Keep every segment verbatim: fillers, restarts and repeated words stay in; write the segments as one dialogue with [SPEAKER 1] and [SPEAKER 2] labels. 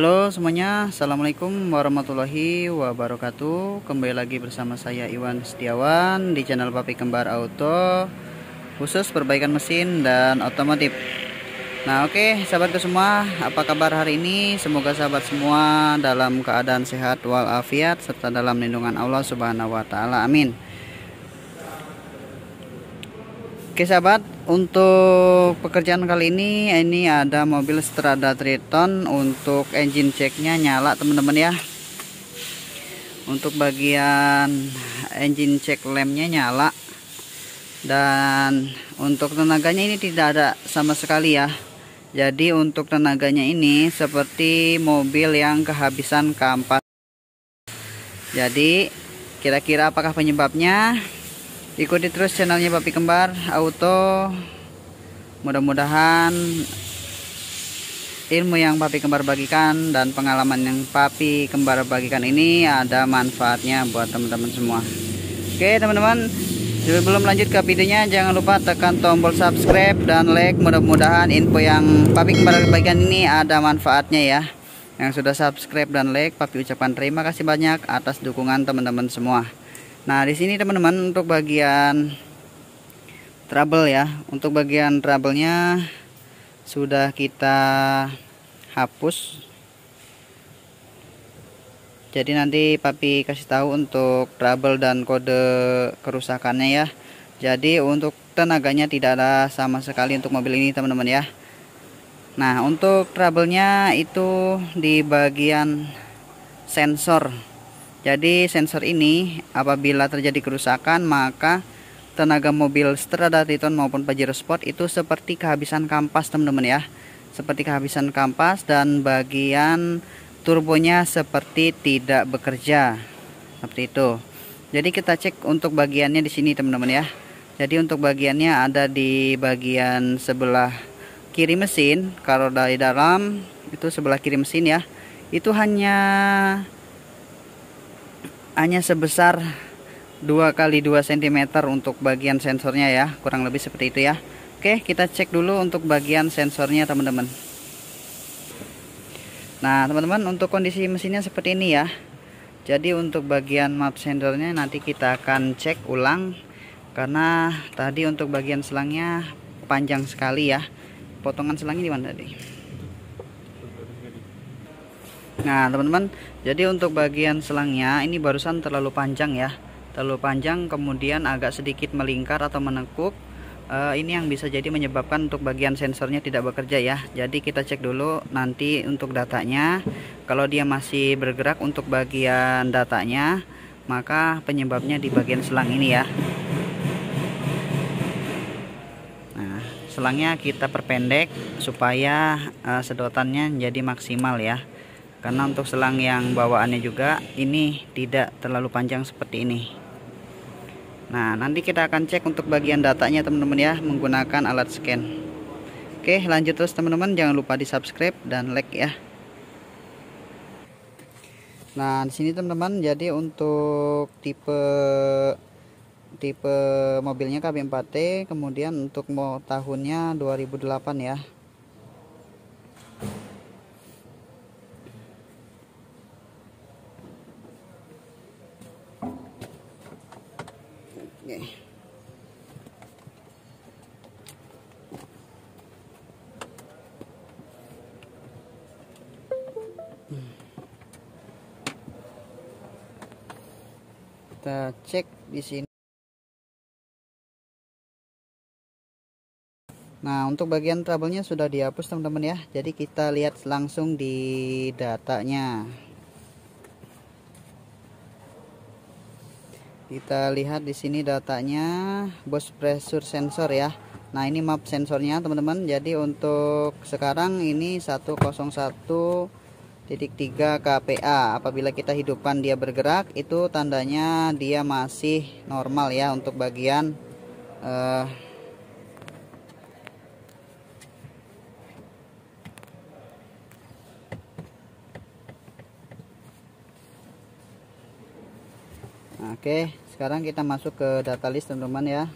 [SPEAKER 1] Halo semuanya, assalamualaikum warahmatullahi wabarakatuh. Kembali lagi bersama saya Iwan Setiawan di channel Papi Kembar Auto, khusus perbaikan mesin dan otomotif. Nah oke sahabatku semua, apa kabar hari ini? Semoga sahabat semua dalam keadaan sehat walafiat serta dalam lindungan Allah Subhanahu wa Ta'ala, amin. Oke sahabat, untuk pekerjaan kali ini ini ada mobil Strada Triton. Untuk engine checknya nyala teman-teman ya. Untuk bagian engine check lemnya nyala, dan untuk tenaganya ini tidak ada sama sekali ya. Jadi untuk tenaganya ini seperti mobil yang kehabisan kampas. Jadi kira-kira apakah penyebabnya? Ikuti terus channelnya Papi Kembar Auto. Mudah-mudahan ilmu yang Papi Kembar bagikan dan pengalaman yang Papi Kembar bagikan ini ada manfaatnya buat teman-teman semua. Oke teman-teman, sebelum lanjut ke videonya jangan lupa tekan tombol subscribe dan like. Mudah-mudahan info yang Papi Kembar bagikan ini ada manfaatnya ya. Yang sudah subscribe dan like, Papi ucapkan terima kasih banyak atas dukungan teman-teman semua. Nah di sini teman-teman untuk bagian trouble ya, untuk bagian trouble-nya sudah kita hapus. Jadi nanti Papi kasih tahu untuk trouble dan kode kerusakannya ya. Jadi untuk tenaganya tidak ada sama sekali untuk mobil ini teman-teman ya. Nah untuk trouble-nya itu di bagian sensor. Jadi sensor ini apabila terjadi kerusakan maka tenaga mobil Strada Triton maupun Pajero Sport itu seperti kehabisan kampas teman-teman ya. Seperti kehabisan kampas dan bagian turbonya seperti tidak bekerja. Seperti itu. Jadi kita cek untuk bagiannya di sini teman-teman ya. Jadi untuk bagiannya ada di bagian sebelah kiri mesin. Kalau dari dalam itu sebelah kiri mesin ya. Itu hanya hanya sebesar dua kali dua sentimeter untuk bagian sensornya ya, kurang lebih seperti itu ya. Oke kita cek dulu untuk bagian sensornya teman-teman. Nah teman-teman, untuk kondisi mesinnya seperti ini ya. Jadi untuk bagian map sensornya nanti kita akan cek ulang, karena tadi untuk bagian selangnya panjang sekali ya. Potongan selangnya di mana tadi? Nah teman-teman, jadi untuk bagian selangnya ini barusan terlalu panjang ya, terlalu panjang kemudian agak sedikit melingkar atau menekuk. uh, Ini yang bisa jadi menyebabkan untuk bagian sensornya tidak bekerja ya. Jadi kita cek dulu nanti untuk datanya. Kalau dia masih bergerak untuk bagian datanya, maka penyebabnya di bagian selang ini ya. Nah selangnya kita perpendek supaya uh, sedotannya jadi maksimal ya. Karena untuk selang yang bawaannya juga ini tidak terlalu panjang seperti ini. Nah nanti kita akan cek untuk bagian datanya teman-teman ya, menggunakan alat scan. Oke lanjut terus teman-teman, jangan lupa di subscribe dan like ya. Nah di sini teman-teman, jadi untuk tipe tipe mobilnya K B empat T, kemudian untuk mau tahunnya dua ribu delapan ya. Oke. Kita cek di sini. Nah untuk bagian trouble-nya sudah dihapus teman-teman ya. Jadi kita lihat langsung di datanya. Kita lihat di sini datanya, bus pressure sensor ya. Nah ini map sensornya teman-teman. Jadi untuk sekarang ini seratus satu titik tiga K P A. Apabila kita hidupkan dia bergerak, itu tandanya dia masih normal ya untuk bagian uh, Oke, sekarang kita masuk ke data list teman-teman ya.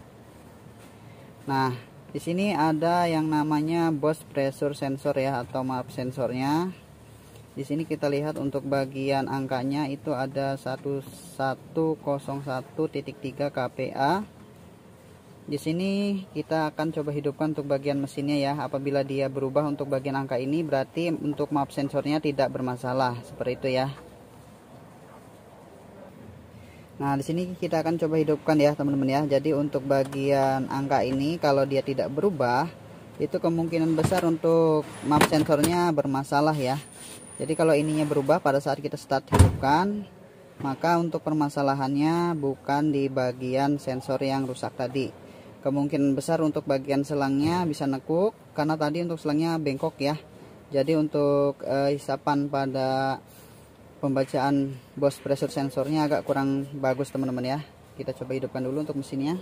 [SPEAKER 1] Nah, di sini ada yang namanya bus pressure sensor ya, atau map sensornya. Di sini kita lihat untuk bagian angkanya itu ada satu satu nol satu titik tiga K P A. Di sini kita akan coba hidupkan untuk bagian mesinnya ya. Apabila dia berubah untuk bagian angka ini, berarti untuk map sensornya tidak bermasalah, seperti itu ya. Nah, di sini kita akan coba hidupkan ya teman-teman ya. Jadi untuk bagian angka ini kalau dia tidak berubah, itu kemungkinan besar untuk map sensornya bermasalah ya. Jadi kalau ininya berubah pada saat kita start hidupkan, maka untuk permasalahannya bukan di bagian sensor yang rusak tadi. Kemungkinan besar untuk bagian selangnya bisa nekuk, karena tadi untuk selangnya bengkok ya. Jadi untuk eh, hisapan pada pembacaan boost pressure sensornya agak kurang bagus teman-teman ya. Kita coba hidupkan dulu untuk mesinnya.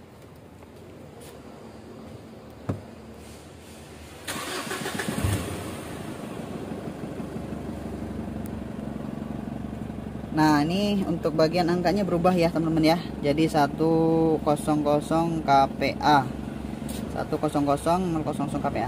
[SPEAKER 1] Nah, ini untuk bagian angkanya berubah ya teman-teman ya. Jadi seratus K P A. seratus K P A.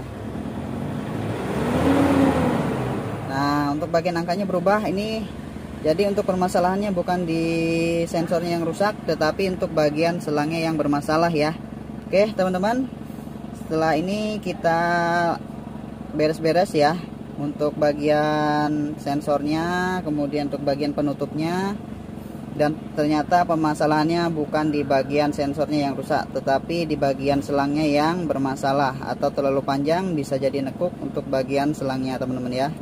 [SPEAKER 1] Nah, untuk bagian angkanya berubah ini. Jadi untuk permasalahannya bukan di sensornya yang rusak, tetapi untuk bagian selangnya yang bermasalah ya. Oke, teman-teman. Setelah ini kita beres-beres ya. Untuk bagian sensornya, kemudian untuk bagian penutupnya, dan ternyata permasalahannya bukan di bagian sensornya yang rusak, tetapi di bagian selangnya yang bermasalah atau terlalu panjang, bisa jadi nekuk untuk bagian selangnya teman-teman ya.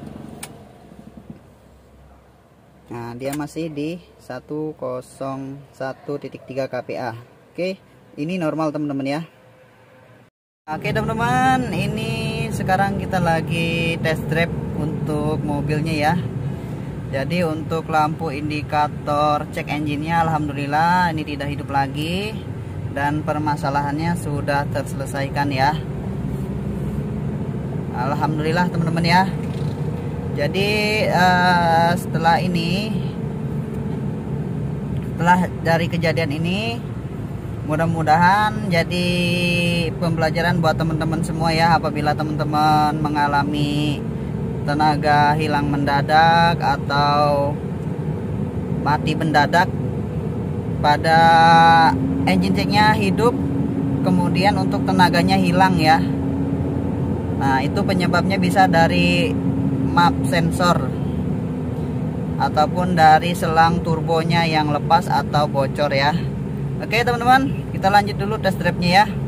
[SPEAKER 1] Nah, dia masih di seratus satu titik tiga K P A. Oke, ini normal teman-teman ya. Oke teman-teman, ini sekarang kita lagi test drive untuk mobilnya ya. Jadi untuk lampu indikator cek engine-nya alhamdulillah ini tidak hidup lagi, dan permasalahannya sudah terselesaikan ya. Alhamdulillah teman-teman ya. Jadi uh, setelah ini, setelah dari kejadian ini, mudah-mudahan jadi pembelajaran buat teman-teman semua ya. Apabila teman-teman mengalami tenaga hilang mendadak atau mati mendadak pada engine checknya hidup, kemudian untuk tenaganya hilang ya. Nah, itu penyebabnya bisa dari map sensor ataupun dari selang turbonya yang lepas atau bocor ya. Oke teman-teman, kita lanjut dulu test drive-nya ya.